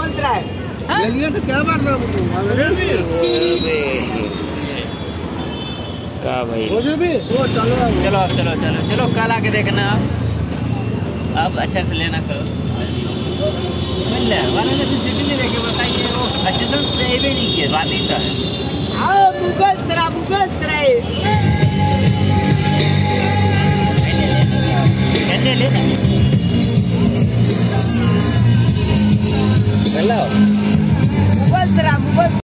लिया तो क्या मारना का भाई मुझे भी वो चलो चलो अब चलो चलो चलो कल आके देखना अब अच्छा से लेना करो मिल रहा है वाराणसी सिटी में लेके बताइए वो स्टेशन पे ही नहीं किया बात ही था मुगल सराय ले ले मुगल